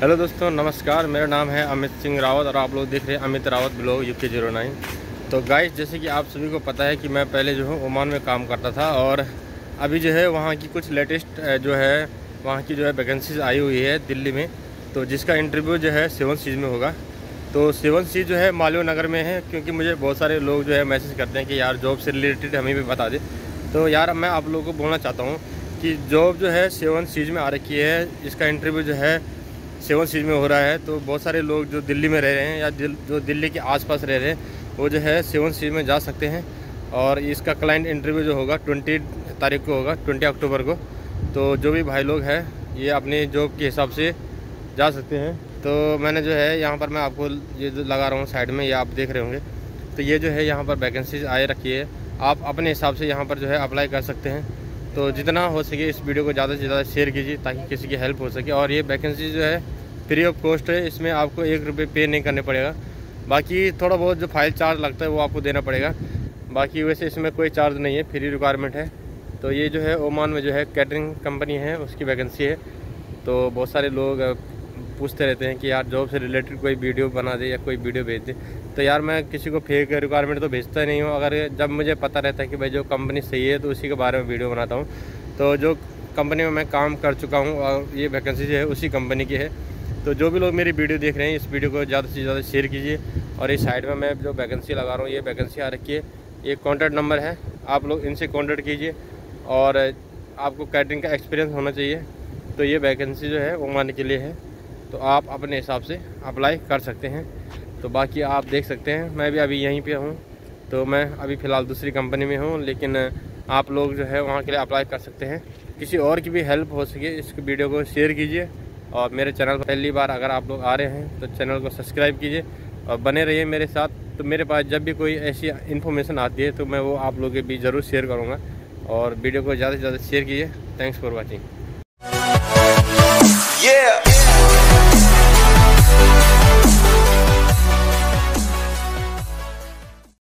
Hello दोस्तों, नमस्कार। मेरा नाम है अमित सिंह रावत और आप लोग देख रहे हैं अमित रावत ब्लॉग UK09। तो गाइस, जैसे कि आप सभी को पता है कि मैं पहले जो है ओमान में काम करता था और अभी जो है वहाँ की कुछ लेटेस्ट जो है वहाँ की जो है वैकेंसीज आई हुई है दिल्ली में। तो जिसका इंटरव्यू जो है 7 सीज में होगा। तो 7 सीज जो है मालवीय नगर में है, क्योंकि मुझे बहुत सारे लोग जो है मैसेज करते हैं कि यार जॉब से रिलेटेड हमें भी बता दे। तो यार मैं आप लोगों को बोलना चाहता हूँ कि जॉब जो है 7 सीज में आ रखी है। इसका इंटरव्यू जो है 7 सीज में हो रहा है। तो बहुत सारे लोग जो दिल्ली में रह रहे हैं या जो दिल्ली के आसपास रह रहे हैं वो जो है 7 सीज में जा सकते हैं। और इसका क्लाइंट इंटरव्यू जो होगा 20 तारीख को होगा, 20 अक्टूबर को। तो जो भी भाई लोग हैं ये अपनी जॉब के हिसाब से जा सकते हैं। तो मैंने जो है यहाँ पर मैं आपको ये जो लगा रहा हूँ साइड में, ये आप देख रहे होंगे। तो ये जो है यहाँ पर वैकेंसीज आए रखी है, आप अपने हिसाब से यहाँ पर जो है अप्लाई कर सकते हैं। तो जितना हो सके इस वीडियो को ज़्यादा से ज़्यादा शेयर कीजिए ताकि किसी की हेल्प हो सके। और ये वैकेंसी जो है फ्री ऑफ कॉस्ट है, इसमें आपको 1 रुपये पे नहीं करने पड़ेगा। बाकी थोड़ा बहुत जो फाइल चार्ज लगता है वो आपको देना पड़ेगा। बाकी वैसे इसमें कोई चार्ज नहीं है, फ्री रिक्वायरमेंट है। तो ये जो है ओमान में जो है कैटरिंग कंपनी है, उसकी वैकेंसी है। तो बहुत सारे लोग पूछते रहते हैं कि यार जॉब से रिलेटेड कोई वीडियो बना दे या कोई वीडियो भेज दे। तो यार मैं किसी को फेक रिक्वायरमेंट तो भेजता नहीं हूँ। अगर जब मुझे पता रहता है कि भाई जो कंपनी सही है तो उसी के बारे में वीडियो बनाता हूँ। तो जो कंपनी में मैं काम कर चुका हूँ और ये वैकेंसी जो है उसी कंपनी की है। तो जो भी लोग मेरी वीडियो देख रहे हैं इस वीडियो को ज़्यादा से ज़्यादा शेयर कीजिए। और इस साइड में मैं जो वैकेंसी लगा रहा हूँ ये वैकेंसी आ रखी है। ये कॉन्टैक्ट नंबर है, आप लोग इनसे कॉन्टैक्ट कीजिए। और आपको कैटरिंग का एक्सपीरियंस होना चाहिए। तो ये वैकेंसी जो है ओमान के लिए है, तो आप अपने हिसाब से अप्लाई कर सकते हैं। तो बाकी आप देख सकते हैं मैं भी अभी यहीं पे हूँ। तो मैं अभी फ़िलहाल दूसरी कंपनी में हूँ, लेकिन आप लोग जो है वहाँ के लिए अप्लाई कर सकते हैं। किसी और की भी हेल्प हो सके इस वीडियो को शेयर कीजिए। और मेरे चैनल पर पहली बार अगर आप लोग आ रहे हैं तो चैनल को सब्सक्राइब कीजिए और बने रहिए मेरे साथ। तो मेरे पास जब भी कोई ऐसी इन्फॉर्मेशन आती है तो मैं वो आप लोगों के बीच ज़रूर शेयर करूँगा। और वीडियो को ज़्यादा से ज़्यादा शेयर कीजिए। Thanks for watching.